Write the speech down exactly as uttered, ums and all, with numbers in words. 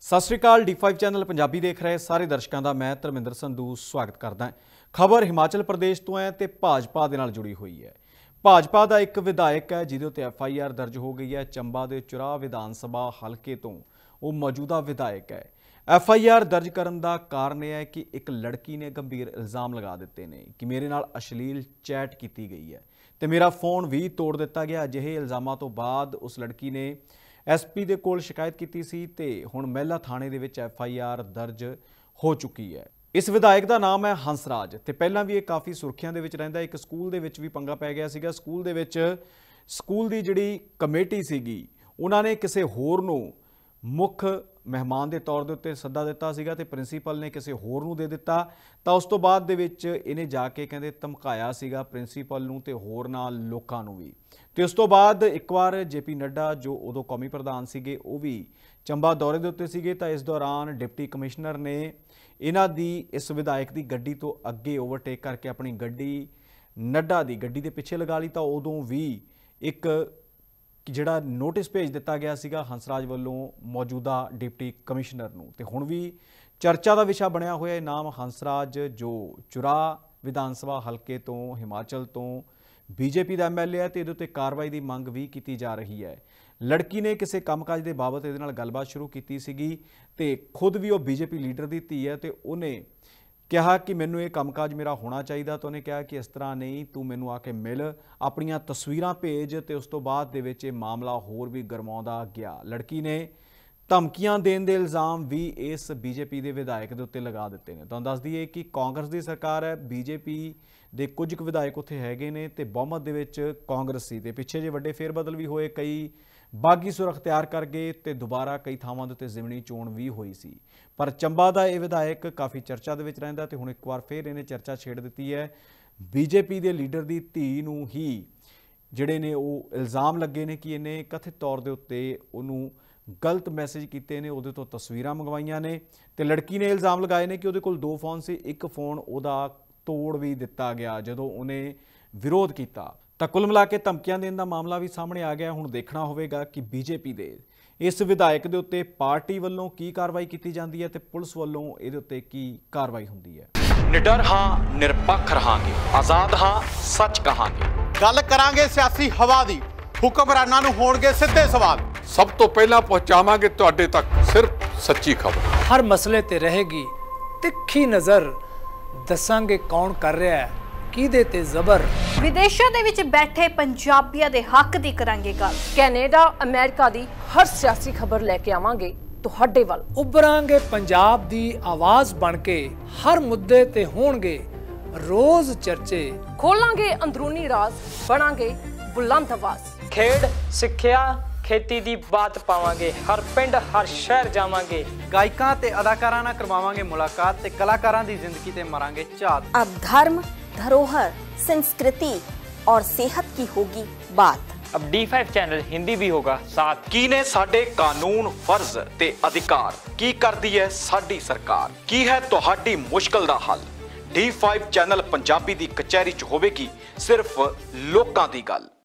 सत श्री अकाल D five channel Punjabi देख रहे सारे दर्शकों का मैं धर्मिंदर संधू स्वागत करदा। खबर हिमाचल प्रदेश तो है तो भाजपा दे नाल जुड़ी हुई है। भाजपा का एक विधायक है जिहदे उत्ते एफ आई आर दर्ज हो गई है। चंबा के चुराह विधान सभा हल्के तो वो मौजूदा विधायक है। एफ आई आर दर्ज करने का कारण यह है कि एक लड़की ने गंभीर इल्ज़ाम लगा दिते हैं कि मेरे नाल अश्लील चैट की गई है तो मेरा फोन भी तोड़ दिता गया। अजिहे इल्ज़ामां तो बाद उस लड़की ने एस पी दे कोल शिकायत की सी ते हुण महिला थाणे दे विच एफ आई आर दर्ज हो चुकी है। इस विधायक का नाम है हंसराज ते पहलां भी ये काफ़ी सुर्खियां दे विच रहिंदा। एक स्कूल दे विच भी पंगा पै गया सीगा। स्कूल दे विच स्कूल दी जिहड़ी कमेटी सीगी उन्हां ने किसी होर नूं मुख मेहमान के तौर के उत्ते सद्दा दिता सीगा ते प्रिंसीपल ने किसी होर नूं दे दिता। तो उस तो बाद दे विच इहने जाके कहंदे धमकाया सीगा प्रिंसीपल नूं ते होरनां लोकां नूं भी। तो उस तो बाद एक बार जे पी नड्डा जो उदों कौमी प्रधान सीगे वो भी चंबा दौरे के उत्ते सीगे। तो इस दौरान डिप्टी कमिश्नर ने इन्हां दी इस विधायक की गड्डी तो अगे ओवरटेक करके अपनी गड्डी नड्डा की गड्डी के पिछे लगा ली। तो उदों भी एक जिहड़ा नोटिस भेज दिता गया सीगा हंसराज वालों मौजूदा डिप्टी कमिश्नर नूं। ते हुण भी चर्चा का विषय बनया होया नाम हंसराज जो चुराह विधान सभा हल्के तो हिमाचल तो बीजेपी का एम एल ए है। तो ये कार्रवाई की मंग भी की जा रही है। लड़की ने किसी कामकाज के बाबत ये गलबात शुरू की सीगी ते खुद भी वो बीजेपी लीडर की धी है। तो उन्हें कहा कि मैनू ये कामकाज मेरा होना चाहिए। तो उन्हें कहा कि इस तरह नहीं तू मैनू आके मिल अपनियां तस्वीरां भेज। तो उस तो बाद दे विच ये मामला होर भी गरमाउंदा गया। लड़की ने धमकियां देने के इल्ज़ाम भी इस बीजेपी के विधायक के उत्ते लगा दिते हैं। तो दस दईए कि कांग्रेस की सरकार है, बीजेपी के कुछ क विधायक उत्थे हैगे ने ते बहुमत दे विच कांग्रेस सी ते पिछे जे वड्डे फेरबदल भी होए। कई बागी सुर अख्तियार कर गए तो दोबारा कई थावां दे उत्ते जिमनी चोण भी हुई सी। पर चंबा का यह विधायक काफ़ी चर्चा दे विच रहिंदा ते हुण एक बार फिर इन्हें चर्चा छेड़ दी है। बीजेपी के लीडर की धी नूं ही जिहड़े ने वो इल्ज़ाम लगे ने कि इन्हें कथित तौर के उत्ते उहनूं गलत मैसेज किए ने, उहदे तो तस्वीरां मंगवाइयां ने। तो लड़की ने इल्ज़ाम लगाए ने कि उहदे कोल दो फोन से एक फोन उहदा तोड़ भी दिता गया जदों उन्हें विरोध किया। तो कुल मिला के धमकियां देने का मामला भी सामने आ गया। हुण देखना होवेगा कि बीजेपी दे इस विधायक के उत्ते पार्टी वालों की कार्रवाई की जाती है तो पुलिस वालों इहदे उत्ते की कार्रवाई होंदी है। निडर हाँ, निरपक्ष रहांगे, आजाद हाँ, सच कहांगे। गल करांगे सियासी हवा दी, हुक्मरानां नूं होणगे सिद्धे सवाल। सब तो पहला पहुंचावांगे तुहाडे तक सिर्फ सच्ची खबर। हर मसले ते रहेगी तिखी नज़र, दसांगे कौन कर रहा है किहदे ते जबर। विदेशों दे विच बैठे पंजाबियों दे हक दी करांगे गल। कैनेडा अमेरिका दी हर सियासी खबर लेके आवांगे तुहाडे वल। उभरांगे पंजाब दी आवाज़ बन के, हर मुद्दे ते होणगे रोज चर्चे। खोलांगे अंदरूनी राज, बनांगे बुलंद आवाज। खेड सिक्ख्या खेती दी बात पावांगे, हर पिंड हर शहर जावांगे। गायकां ते अदाकारां नाल करवावांगे मुलाकात ते कलाकारां दी जिंदगी ते मारांगे झात। अब धर्म, धरोहर, संस्कृति और सेहत की होगी बात। अब डी फाइव चैनल हिंदी भी होगा साथ। की ने साडे कानून फर्ज ते अधिकार, की करदी है साडी सरकार, की है तुहाडी मुश्किल दा हल। डी फाइव चैनल पंजाबी दी कचहरी च होवेगी सिर्फ लोकां दी गल।